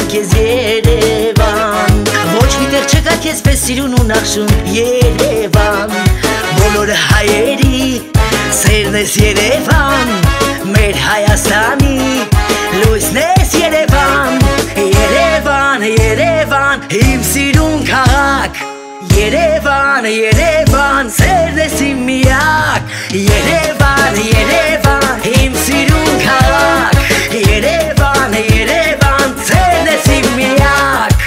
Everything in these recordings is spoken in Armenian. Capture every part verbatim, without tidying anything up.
քեզ Երևան Ոչ մի տեղ չկա քեզ պես սիրուն ու նախշուն Երևան Բոլոր հայերի սերն ես Երևան Մեր Հայաստանի լույսն ես Երևան Երևան, Երևան, իմ սիրուն քաղաք Երևան, Երևան, սերն ես իմ միակ Երևան, Երևան, իմ սիրուն քաղաք Երևան, Երևան, սերն ես իմ միակ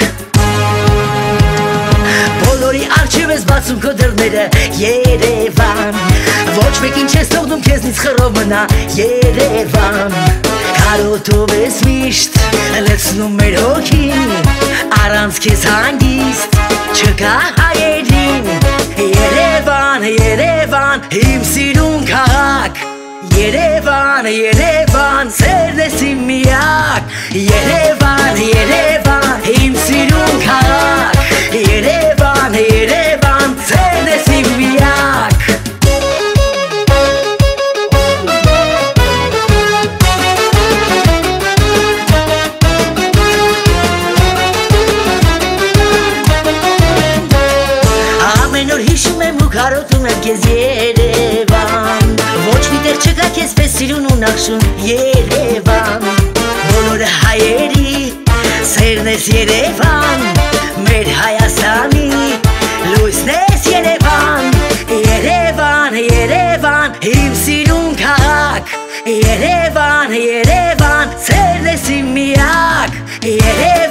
Բոլորի առջև ես բացում քո դռները Երևան Ոչ մեկին չես թողնում քեզնից խռով մնա Երևան Կարոտով ես միշտ լցնում մեր հոգին Առանց քեզ հանգիստ չկա հայերին Երևան, Երևան, իմ սիրուն քաղաք Երևան, Երևան, սերն ես իմ միակ Երևան, Երևան, իմ սիրուն քաղաք Երևան, Երևան, սերն ես իմ միակ Ամեն օր հիշում եմ ու կարոտում եմ քեզ Երևան Ոչ մի տեղ չկա քեզ պես սիրուն ու նախշուն Երևան Բոլոր հայերի սերն ես Երևան Մեր Հայաստանի լույսն ես Երևան Երևան, Երևան, իմ սիրուն քաղաք Երևան, Երևան, սերն ես իմ միակ Երևան